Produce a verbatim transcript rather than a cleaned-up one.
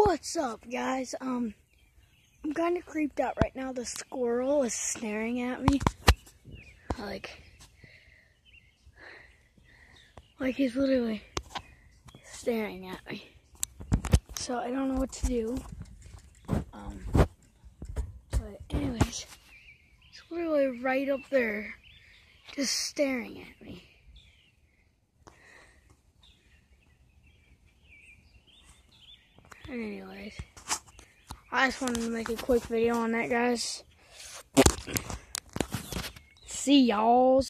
What's up, guys? Um, I'm kind of creeped out right now. The squirrel is staring at me. Like, like he's literally staring at me. So I don't know what to do. Um, but anyways, it's literally right up there, just staring at me. Anyways, I just wanted to make a quick video on that, guys. See y'all.